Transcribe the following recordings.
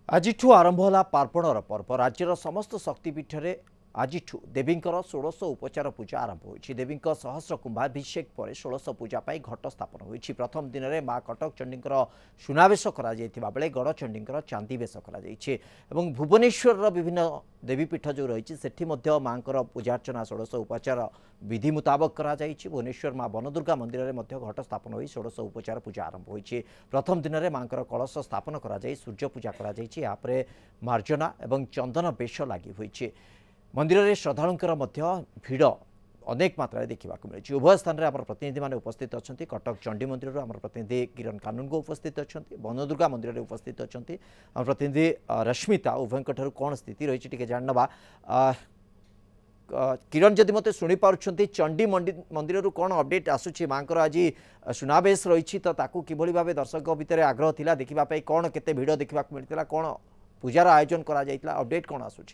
आजिठु आरंभ होला पार्वणर पर्व राज्यर समस्त शक्तिपीठ में आजिठु देवींकर षोड़श उपचार पूजा आरंभ होइछि। देवींक सहस्र कुंभाभिषेक पर षोड़श पूजा पाई घट स्थापन होइछि। प्रथम दिन में माँ कटक चंडीकर सुनावेश करा जायतिबा बेले गड़चंडीकर चांदी बेश करा जायछि एवं भुवनेश्वर विभिन्न देवीपीठ जो रही सेठी मध्य माँकर पूजार्चना षोड़श उपचार विधि मुताबक करा जायछि। भुवनेश्वर माँ बनदुर्गा मंदिर में घट स्थापन होई षोड़श उपचार पूजा आरंभ होइछि। प्रथम दिन में माँकर कलश स्थापन करा जाय सूर्य पूजा करा जायछि। यापरे मार्जना एवं चंदन बेश लागि होइछि। मंदिर में श्रद्धालुंकर मध्य भिड़ अनेक मात्रा देखा मिली। उभय स्थान में आम प्रतिनिधि मैंने उपस्थित अच्छा। कटक चंडी मंदिर आम प्रतिनिधि किरण कानूनगो उपस्थित अच्छा। बनदुर्गा मंदिर में उपस्थित अच्छा आम प्रतिनिधि रश्मिता उभय कौन स्थिति रही टे जानवा। किरण जदि मत शुणी पार्टी चंडी मंदिर कौन अपडेट आसूची माँ आज सुनावेश रही तो किभली भाव दर्शक भितर आग्रह थिला देखापी कौन केते भिड़ देखा मिलता कौन पूजार आयोजन करा जायतिला अपडेट कौन आसूची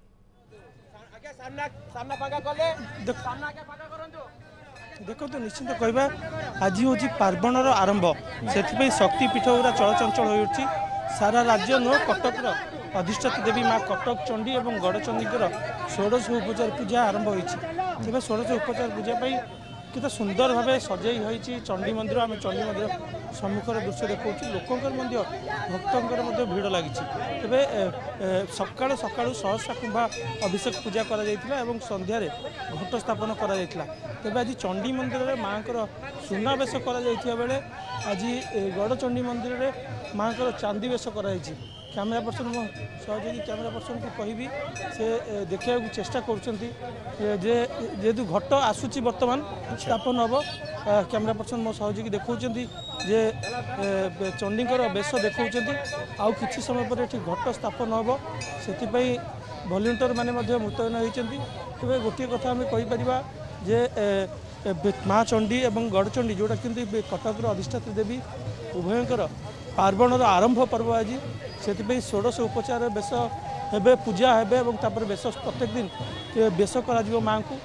देखो तो निश्चित कहवा आज हूँ पार्वणर आरंभ से शक्तिपीठ गुरा चलचंचल हो सारा राज्य नुह कटक अधिष्ठात्री देवी माँ कटक चंडी और गड़चंडीकर षोड़श उपचार पूजा आरंभ होती। षोड़श उपचार पूजा कि सुंदर भाव सजाई होती चंडी मंदिर आम चंडी मंदिर सम्मुखर दृश्य देखा लोकंर भक्तर भिड़ लगी। तेरे सकाळु सकाळु सहस्रा कुंभा अभिषेक पूजा करा एवं संध्यार घट स्थापन करा तेरे आज चंडी मंदिर में माँ सुनावेश करा बेले आज गड़चंडी मंदिर में माँ चांदी बेश कराई। कैमेरा पर्सन मो सहयोगी कैमेरा पर्सन को कहबी से देखा चेष्टा करेतु घट आसूची बर्तमान स्थापन हम। कैमेरा पर्सन मो सहयोगी देखा जे चंडीकर बेश देखा आउ किछि समय पर घट स्थापन हम से भलेंटियर माने मुतयन होती। तेज गोटे कथा आम कहीपर जे माँ चंडी और गड़चंडी जोटा कि कटक अधिष्ठात्री देवी उभयंकर पार्वणर आरंभ पर्व आज से षोड़श उपचार बेश हे पूजा हे बेश प्रत्येक दिन बेश कर माँ को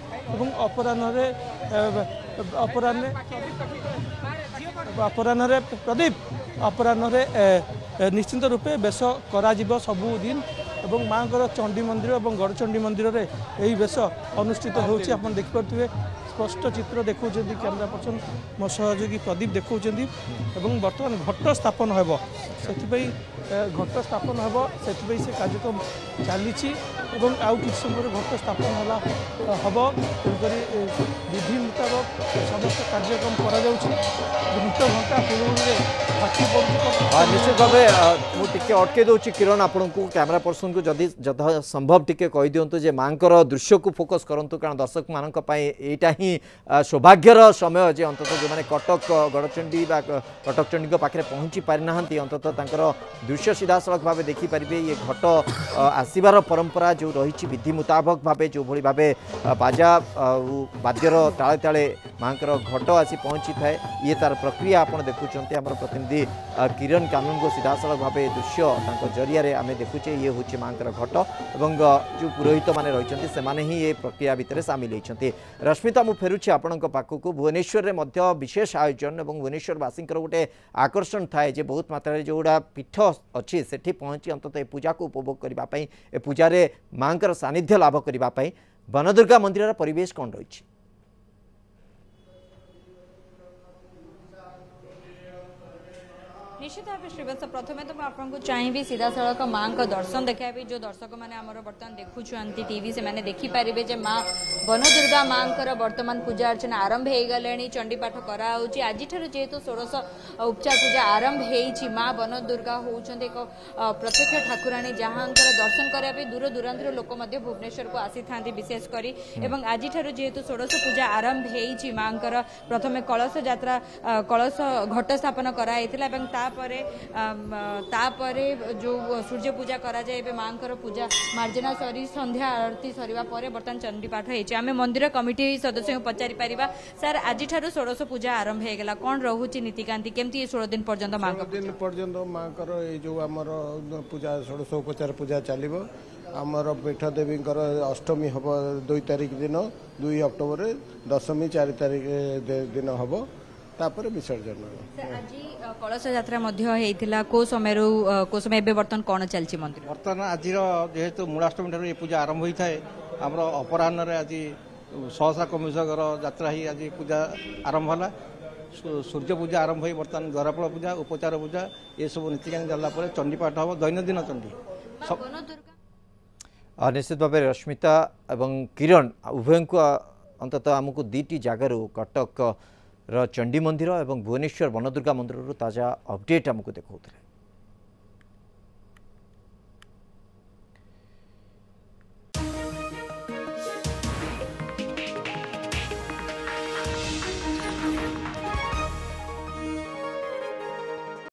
अपराह्न प्रदीप अपराह्न निश्चिंत रूपे बेश कर सबुदिन और माँ चंडी मंदिर और गड़चंडी मंदिर में यही बेश अनुष्ठित होती। आप देखिपे स्पष्ट चित्र देखा कैमेरा पर्सन मो सहयोगी प्रदीप देखा बर्तमान घट स्थापन हम से घट स्थापन हम से कार्यक्रम चली आउ कि समय घट स्थापन हम विधि मुताबक समस्त कार्यक्रम कर घंटा निश्चित भाव मुझे अटके दूसरी किरण आपण को कैमेरा पर्सन को जदि जथा संभव टिके कही दिंतु जे माँकर दृश्य को फोकस करूँ कारण दर्शक मान यहाँ ही सौभाग्यर समय जे अंततः जो मैंने कटक गड़चंडी कटक चंडी पाखे पहुँची पारि ना अंततः दृश्य सीधा सड़क भाव देखिपारे। ये घट आसबार परंपरा जो रही विधि मुताबक भाव जो भाई भाव बाजा बाद्यर ताले ताले माँकर घट आसी पहुँची थाए ये तार प्रक्रिया आप देखुं। आम प्रतिनिधि किरण कानून को सीधा सड़क भाव दृश्य जरिया आम देखुचे ये हूँ माँकर घट और जो पुरोहित मैंने रही से ही ये प्रक्रिया भितर सामिल होती। रश्मिता मु फेरुछि आपणक पाखक भुवनेश्वर में विशेष आयोजन और भुवनेश्वरवासी गोटे आकर्षण थाए जे बहुत मात्रा जोड़ा पीठ अच्छी सेठी पहुँची अंततः ए पूजा को उपभोग करने ए पूजार माँकर सानिध्य लाभ करने बनदुर्गा मंदिर परिवेश कौन रही। निश्चित भाव श्रीवत्स प्रथम तो आपको चाहिए सीधा सड़क माँ का दर्शन देखाबी जो दर्शक मैंने आमर बर्तमान देखुं टीवी से मैंने देखिपारे जे माँ बनदुर्गा माँ बर्तमान पूजा अर्चना आरंभ हो गले चंडीपाठ कराऊँच आज जेहेतु षोड़श उपचार पूजा आरंभ हो माँ बनदुर्गा होती एक प्रत्यक्ष ठाकुराणी जहाँ दर्शन करने दूर दूरांतर लोक भुवनेश्वर को आसी था विशेषकर आज जेहेतु षोड़श पूजा आरंभ हो माँ प्रथम कलश यात्रा कलश घट स्थापन कराई तापरे जो सूर्य पूजा करा जाए माँ पूजा मार्जना सरी संध्या आरती सरवा बर्तमान चंडीपाठ होती। आम मंदिर कमिटी सदस्य पचारि पारिबा सर आज षोड़श पूजा आरंभ होगा कौन रोचे नीतिकांति केमती 16 दिन पर्यंत माँ माँ जो आमर पूजा षोड़श उपचार पूजा चलो आमर पीठ देवी अष्टमी हम 2 तारिख दिन 2 अक्टोबर दशमी 4 तारिख दिन हम तापर विसर्जन आज कलश यात्रा को समय बर्तमान कौन चलती मंदिर बर्तमान आज जेहेतु मूलाष्टमी ठार ये पूजा आरंभ होता है आमर अपराह्न आज सहसा कमिशकर यात्रा ही आज पूजा आरंभ है सूर्य पूजा आरंभ हो बर्तमान द्वारपाल पूजा उपचार पूजा ये सब नीतिकानी जलापर चंडीपाठ हम दैनंदिन चंडी निश्चित भाव रश्मिता एवं किरण उभय को अंततः आमको दुईटी जगार कटक चंडी मंदिर और भुवनेश्वर वनदुर्गा मंदिर ताजा अपडेट आमको देखा।